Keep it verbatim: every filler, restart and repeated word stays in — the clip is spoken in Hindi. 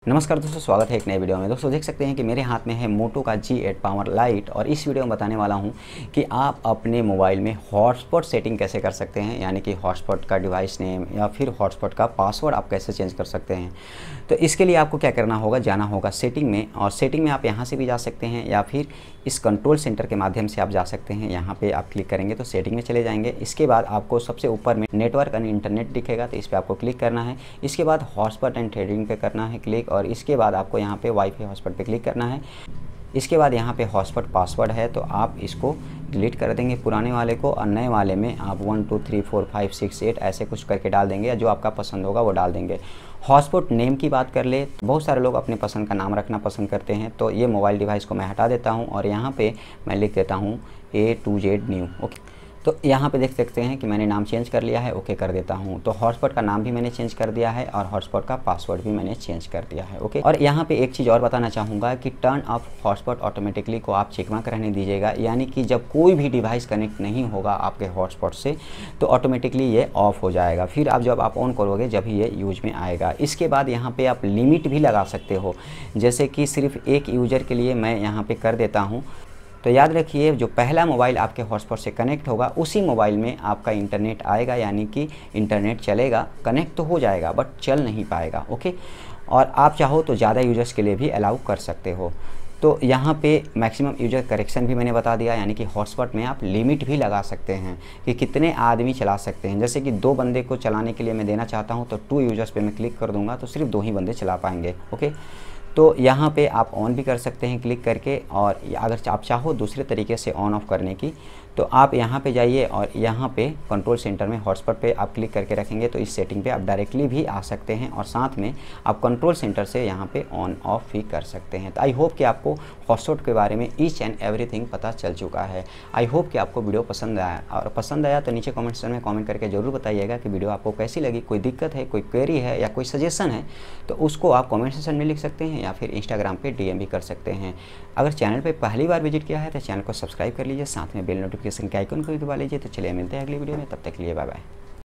नमस्कार दोस्तों, स्वागत है एक नए वीडियो में। दोस्तों देख सकते हैं कि मेरे हाथ में है मोटो का जी एट पावर लाइट और इस वीडियो में बताने वाला हूं कि आप अपने मोबाइल में हॉटस्पॉट सेटिंग कैसे कर सकते हैं, यानी कि हॉटस्पॉट का डिवाइस नेम या फिर हॉटस्पॉट का पासवर्ड आप कैसे चेंज कर सकते हैं। तो इसके लिए आपको क्या करना होगा, जाना होगा सेटिंग में, और सेटिंग में आप यहाँ से भी जा सकते हैं या फिर इस कंट्रोल सेंटर के माध्यम से आप जा सकते हैं। यहाँ पे आप क्लिक करेंगे तो सेटिंग में चले जाएंगे। इसके बाद आपको सबसे ऊपर में नेटवर्क एंड इंटरनेट दिखेगा, तो इस पर आपको क्लिक करना है। इसके बाद हॉटस्पॉट एंड थ्रेडिंग पे करना है क्लिक, और इसके बाद आपको यहाँ पे वाईफाई हॉटस्पॉट पे क्लिक करना है। इसके बाद यहाँ पे हॉटस्पॉट पासवर्ड है तो आप इसको डिलीट कर देंगे पुराने वाले को, और नए वाले में आप one two three four five six eight ऐसे कुछ करके डाल देंगे, या जो आपका पसंद होगा वो डाल देंगे। हॉटस्पॉट नेम की बात कर ले तो बहुत सारे लोग अपने पसंद का नाम रखना पसंद करते हैं, तो ये मोबाइल डिवाइस को मैं हटा देता हूँ और यहाँ पे मैं लिख देता हूँ A to Z new. Okay, तो यहाँ पे देख सकते हैं कि मैंने नाम चेंज कर लिया है। ओके कर देता हूँ, तो हॉटस्पॉट का नाम भी मैंने चेंज कर दिया है और हॉटस्पॉट का पासवर्ड भी मैंने चेंज कर दिया है। ओके, और यहाँ पे एक चीज़ और बताना चाहूँगा कि टर्न ऑफ हॉटस्पॉट ऑटोमेटिकली को आप चेक मार्क रहने दीजिएगा, यानी कि जब कोई भी डिवाइस कनेक्ट नहीं होगा आपके हॉटस्पॉट से तो ऑटोमेटिकली ये ऑफ हो जाएगा। फिर आप जब आप ऑन करोगे जब ये यूज में आएगा। इसके बाद यहाँ पर आप लिमिट भी लगा सकते हो, जैसे कि सिर्फ एक यूज़र के लिए मैं यहाँ पर कर देता हूँ। तो याद रखिए, जो पहला मोबाइल आपके हॉटस्पॉट से कनेक्ट होगा उसी मोबाइल में आपका इंटरनेट आएगा, यानी कि इंटरनेट चलेगा। कनेक्ट तो हो जाएगा बट चल नहीं पाएगा। ओके, और आप चाहो तो ज़्यादा यूजर्स के लिए भी अलाउ कर सकते हो। तो यहाँ पे मैक्सिमम यूजर करेक्शन भी मैंने बता दिया, यानी कि हॉटस्पॉट में आप लिमिट भी लगा सकते हैं कि कितने आदमी चला सकते हैं। जैसे कि दो बंदे को चलाने के लिए मैं देना चाहता हूँ तो टू यूजर्स पे मैं क्लिक कर दूँगा तो सिर्फ दो ही बंदे चला पाएंगे। ओके, तो यहाँ पे आप ऑन भी कर सकते हैं क्लिक करके, और अगर आप चाहो दूसरे तरीके से ऑन ऑफ करने की तो आप यहाँ पे जाइए और यहाँ पे कंट्रोल सेंटर में हॉटस्पॉट पे आप क्लिक करके रखेंगे तो इस सेटिंग पे आप डायरेक्टली भी आ सकते हैं, और साथ में आप कंट्रोल सेंटर से यहाँ पे ऑन ऑफ भी कर सकते हैं। तो आई होप कि आपको हॉटस्पॉट के बारे में ईच एंड एवरीथिंग पता चल चुका है। आई होप कि आपको वीडियो पसंद आया, और पसंद आया तो नीचे कॉमेंट सेक्शन में कॉमेंट करके ज़रूर बताइएगा कि वीडियो आपको कैसी लगी। कोई दिक्कत है, कोई क्वेरी है या कोई सजेशन है तो उसको आप कॉमेंट सेक्शन में लिख सकते हैं या फिर इंस्टाग्राम पे डीएम भी कर सकते हैं। अगर चैनल पे पहली बार विजिट किया है तो चैनल को सब्सक्राइब कर लीजिए, साथ में बेल नोटिफिकेशन के आइकन को भी दबा लीजिए। तो चलिए मिलते हैं अगली वीडियो में, तब तक के लिए बाय बाय।